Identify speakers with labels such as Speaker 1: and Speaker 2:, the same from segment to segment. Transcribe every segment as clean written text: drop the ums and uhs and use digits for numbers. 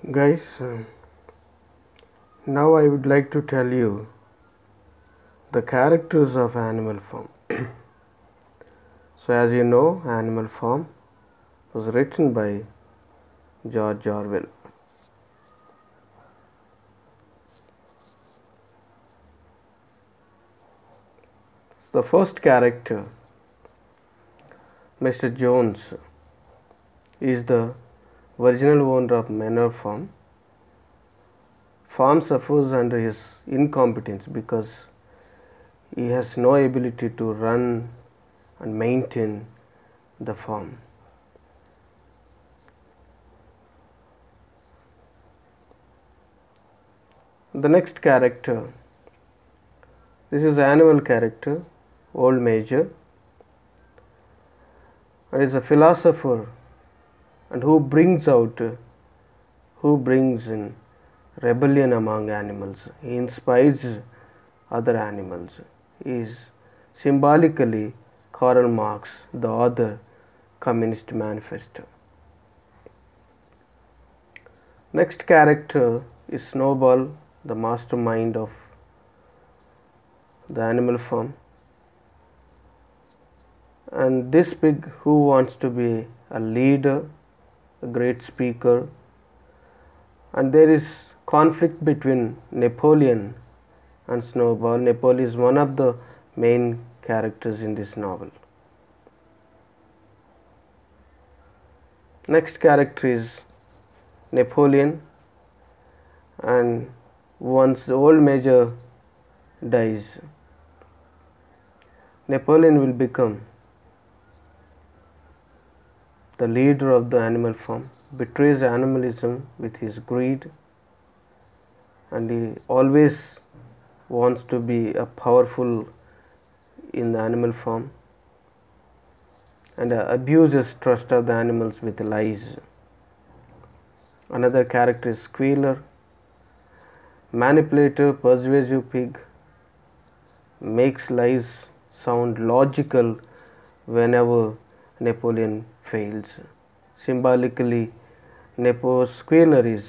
Speaker 1: Guys, now I would like to tell you the characters of animal form. So as you know, Animal Farm was written by George Orwell. The first character, Mr. Jones, is the original owner of Manor Farm. Farm suffers under his incompetence because he has no ability to run and maintain the farm. The next character, this is animal character, Old Major, and is a philosopher and who brings in rebellion among animals. He inspires other animals. He is symbolically Karl Marx, the author Communist Manifesto. Next character is Snowball, the mastermind of the Animal Farm. And this pig who wants to be a leader, a great speaker, and there is conflict between Napoleon and Snowball. Napoleon is one of the main characters in this novel. Next character is Napoleon, and once the Old Major dies, Napoleon will become the leader of the animal farm, betrays animalism with his greed, and he always wants to be a powerful in the animal farm, and abuses trust of the animals with lies. Another character is Squealer, manipulator, persuasive pig, makes lies sound logical whenever Napoleon fails. Symbolically, Squealer is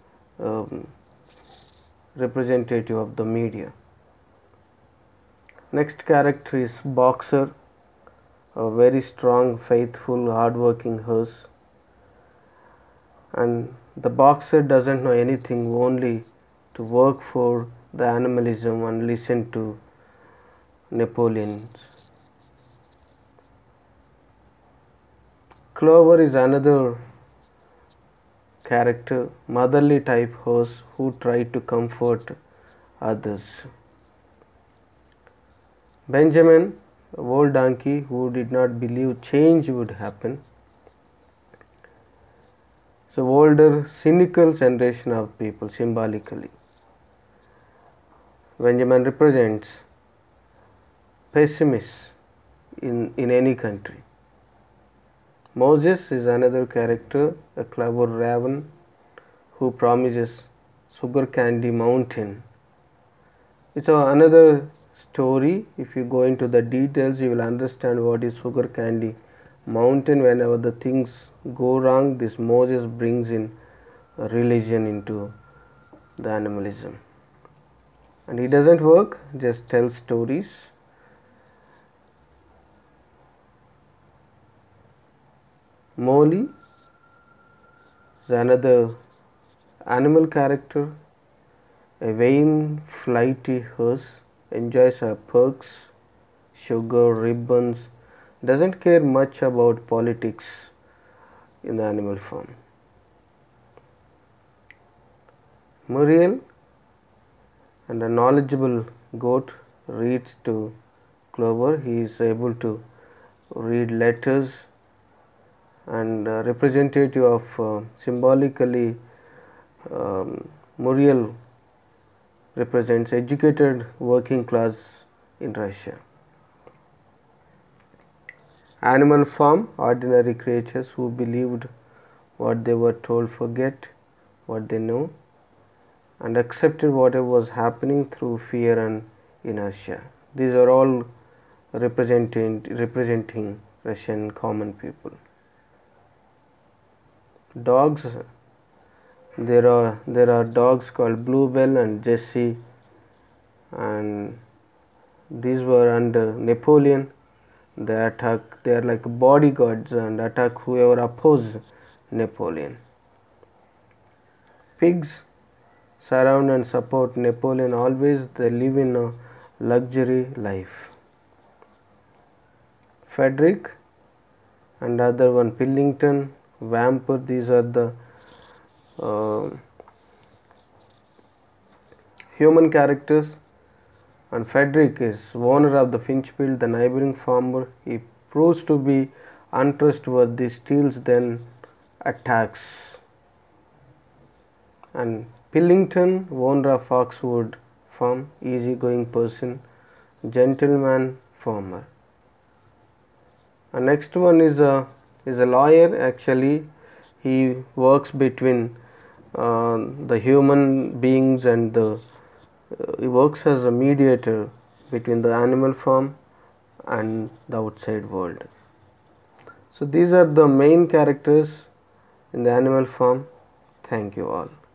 Speaker 1: representative of the media. Next character is Boxer, a very strong, faithful, hard-working horse. And the boxer doesn't know anything, only to work for the animalism and listen to Napoleon's. Clover is another character, motherly type horse who tried to comfort others. Benjamin, a old donkey who did not believe change would happen. So older, cynical generation of people symbolically. Benjamin represents pessimists in any country. Moses is another character, a clever raven who promises sugar candy mountain. It's another story. If you go into the details, you will understand what is sugar candy mountain. Whenever the things go wrong, this Moses brings in a religion into the animalism. And he doesn't work, just tells stories. Molly is another animal character, a vain, flighty horse, enjoys her perks, sugar, ribbons, doesn't care much about politics in the animal farm. Muriel, and a knowledgeable goat, reads to Clover. He is able to read letters, and representative of symbolically Muriel represents educated working class in Russia. Animal Farm, ordinary creatures who believed what they were told, forget what they know, and accepted whatever was happening through fear and inertia. These are all representing Russian common people. Dogs There are dogs called Bluebell and Jessie, and these were under Napoleon. They are like bodyguards and attack whoever opposes Napoleon. Pigs surround and support Napoleon always. They live in a luxury life. Frederick and other one Pillington, Vampire, these are the human characters. And Frederick is owner of the Finchfield, the neighboring farmer. He proves to be untrustworthy, steals, then attacks. And Pillington, owner of Foxwood Farm, easygoing person, gentleman farmer. And next one is a lawyer. Actually, he works between the human beings and he works as a mediator between the animal farm and the outside world. So these are the main characters in the Animal Farm. Thank you all.